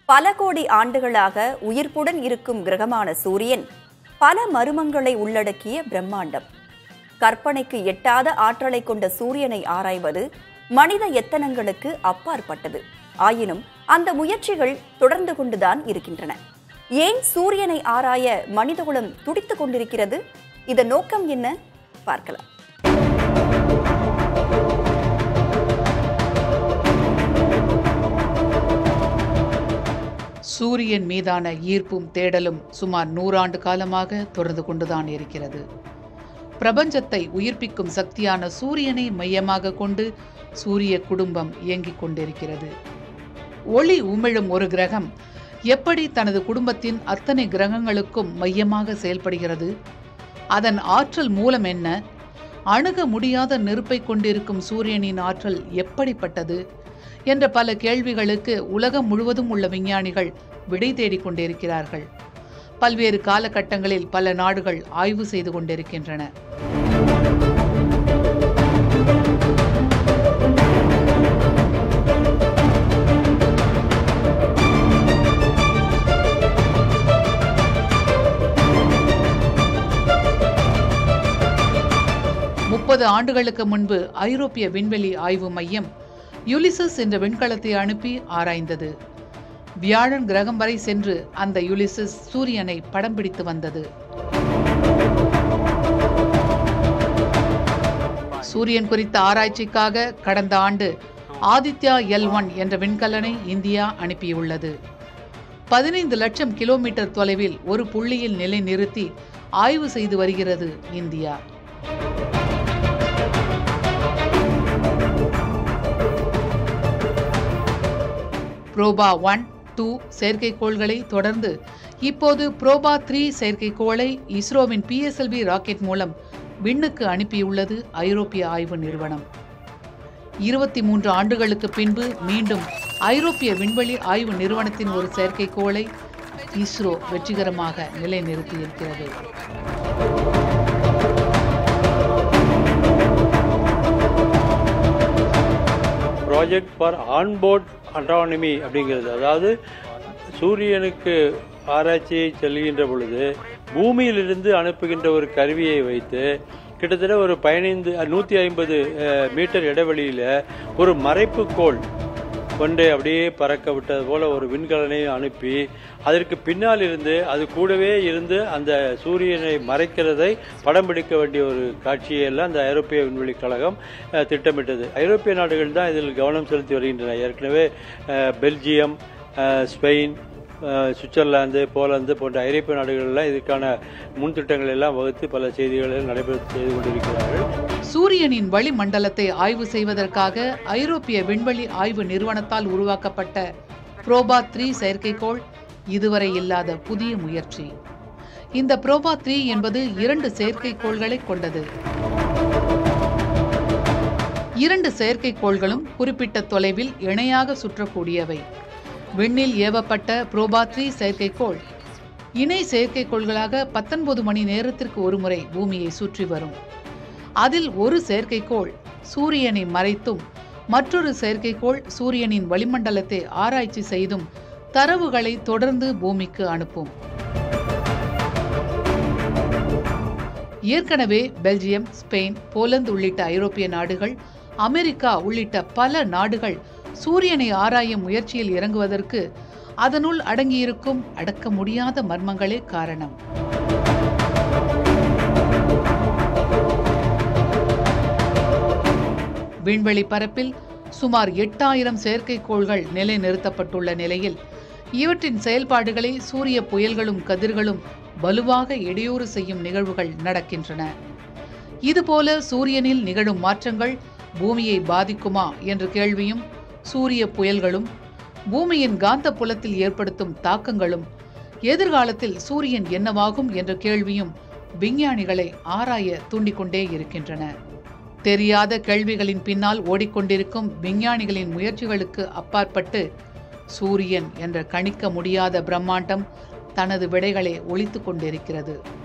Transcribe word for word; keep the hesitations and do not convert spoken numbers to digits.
பல கோடி ஆண்டுகளாக உயிர்ப்புடன் இருக்கும் கிரகமான சூரியன் பல மர்மங்களை உள்ளடக்கிய பிரம்மாண்டம். கற்பனைக்கு எட்டாத ஆற்றலை கொண்ட சூரியனை ஆராய்வது மனித எத்தனங்களுக்கு அப்பாற்பட்டது. ஆயினும் அந்த முயற்சிகள் தொடர்ந்து கொண்டுதான் இருக்கின்றன. ஏன் சூரியனை ஆராய மனிதகுலம் துடித்துக் கொண்டிருக்கிறது? இதன் நோக்கம் என்ன? பார்க்கலாம். சூரியன் மீதான ஈர்ப்பும் தேடலும் சுமார் நூறாண்டு காலமாக தொடர்ந்து கொண்டுதான் இருக்கிறது. பிரபஞ்சத்தை உயிர்ப்பிக்கும் சக்தியான சூரியனை மையமாக கொண்டு சூரிய குடும்பம் இயங்கிக் கொண்டிருக்கிறது. ஒளி உமிழும் ஒரு கிரகம் எப்படி தனது குடும்பத்தின் அத்தனை கிரகங்களுக்கும் மையமாக செயல்படுகிறது? அதன் ஆற்றல் மூலம் என்ன? அணுக முடியாத நெருப்பை கொண்டிருக்கும் சூரியனின் ஆற்றல் எப்படிப்பட்டது என்ற பல கேள்விகளுக்கு உலகம் முழுவதும் உள்ள விஞ்ஞானிகள் விடை தேடிக் கொண்டிருக்கிறார்கள். பல்வேறு காலகட்டங்களில் பல நாடுகள் ஆய்வு செய்து கொண்டிருக்கின்றன. முப்பது ஆண்டுகளுக்கு முன்பு ஐரோப்பிய விண்வெளி ஆய்வு மையம் யுலிசஸ் என்ற விண்கலத்தை அனுப்பி ஆராய்ந்தது. வியாழன் கிரகம் வரை சென்று அந்த யுலிசஸ் சூரியனை படம் பிடித்து வந்தது. சூரியன் குறித்த ஆராய்ச்சிக்காக கடந்த ஆண்டு ஆதித்யா எல் ஒன் என்ற விண்கலனை இந்தியா அனுப்பியுள்ளது. பதினைந்து லட்சம் கிலோமீட்டர் தொலைவில் ஒரு புள்ளியில் நிலை நிறுத்தி ஆய்வு செய்து வருகிறது இந்தியா. புரோபா ஒன் டூ செயற்கைக்கோள்களை தொடர்ந்து இப்போது புரோபா த்ரீ செயற்கைக்கோளை இஸ்ரோவின் P S L V rocket மூலம் விண்ணுக்கு அனுப்பியுள்ளது ஐரோப்பிய ஆய்வு நிறுவனம். இருபத்தி மூன்று ஆண்டுகளுக்கு பின்பு மீண்டும் ஐரோப்பிய விண்வெளி ஆய்வு நிறுவனத்தின் ஒரு செயற்கைக்கோளை இஸ்ரோ வெற்றிகரமாக நிலைநிறுத்தியிருக்கிறது. ப்ராஜெக்ட் ஃபார் ஆன்போர்ட் அஸ்ட்ரானமி அப்படிங்கிறது, அதாவது சூரியனுக்கு ஆராய்ச்சியை செல்கின்ற பொழுது பூமியிலிருந்து அனுப்புகின்ற ஒரு கருவியை வைத்து கிட்டத்தட்ட ஒரு பதினைந்து நூற்றி ஐம்பது மீட்டர் இடைவெளியில் ஒரு மறைப்பு கோள் கொண்டு அப்படியே பறக்க விட்டது போல ஒரு விண்கலனை அனுப்பி அதற்கு பின்னால் இருந்து அது கூடவே இருந்து அந்த சூரியனை மறைக்கிறதை படம் பிடிக்க வேண்டிய ஒரு காட்சியெல்லாம் அந்த ஐரோப்பிய விண்வெளி கழகம் திட்டமிட்டது. ஐரோப்பிய நாடுகள் தான் இதில் கவனம் செலுத்தி வருகின்றன. ஏற்கனவே பெல்ஜியம், ஸ்பெயின், சுவிட்சர்லாந்து, போலந்து போன்ற ஐரோப்பிய நாடுகளெல்லாம் இதுக்கான முன் திட்டங்கள் எல்லாம் வகுத்து பல செய்திகளை நடைபெற செய்து கொண்டிருக்கிறார்கள். சூரியனின் வளிமண்டலத்தை ஆய்வு செய்வதற்காக ஐரோப்பிய விண்வெளி ஆய்வு நிறுவனத்தால் உருவாக்கப்பட்ட புரோபா த்ரீ செயற்கைக்கோள் இதுவரை இல்லாத புதிய முயற்சி. இந்த புரோபா த்ரீ என்பது இரண்டு செயற்கைக்கோள்களை கொண்டது. இரண்டு செயற்கைக்கோள்களும் குறிப்பிட்ட தொலைவில் இணையாக சுற்றக்கூடியவை. விண்ணில் ஏவப்பட்ட புரோபா த்ரீ செயற்கைக்கோள் இணை செயற்கைக்கோள்களாக பத்தொன்பது மணி நேரத்திற்கு ஒருமுறை பூமியை சுற்றி வரும். அதில் ஒரு செயற்கைக்கோள் சூரியனை மறைத்தும் மற்றொரு செயற்கைக்கோள் சூரியனின் வளிமண்டலத்தை ஆராய்ச்சி செய்தும் தரவுகளை தொடர்ந்து பூமிக்கு அனுப்பும். ஏற்கனவே பெல்ஜியம், ஸ்பெயின், போலந்து உள்ளிட்ட ஐரோப்பிய நாடுகள், அமெரிக்கா உள்ளிட்ட பல நாடுகள் சூரியனை ஆராயும் முயற்சியில் இறங்குவதற்கு அதனுள் அடங்கியிருக்கும் அடக்க முடியாத மர்மங்களே காரணம். விண்வெளி பரப்பில் சுமார் எட்டாயிரம் செயற்கைக்கோள்கள் நிலைநிறுத்தப்பட்டுள்ள நிலையில் இவற்றின் செயல்பாடுகளை சூரிய புயல்களும் கதிர்களும் வலுவாக இடையூறு செய்யும் நிகழ்வுகள் நடக்கின்றன. இதுபோல சூரியனில் நிகழும் மாற்றங்கள் பூமியை பாதிக்குமா என்ற கேள்வியும், சூரிய புயல்களும் பூமியின் காந்த புலத்தில் ஏற்படுத்தும் தாக்கங்களும், எதிர்காலத்தில் சூரியன் என்னவாகும் என்ற கேள்வியும் விஞ்ஞானிகளை ஆராய தூண்டிக்கொண்டே இருக்கின்றன. தெரியாத கேள்விகளின் பின்னால் ஓடிக்கொண்டிருக்கும் விஞ்ஞானிகளின் முயற்சிகளுக்கு அப்பாற்பட்டு சூரியன் என்ற கணிக்க முடியாத பிரம்மாண்டம் தனது விடைகளை ஒளித்துக் கொண்டிருக்கிறது.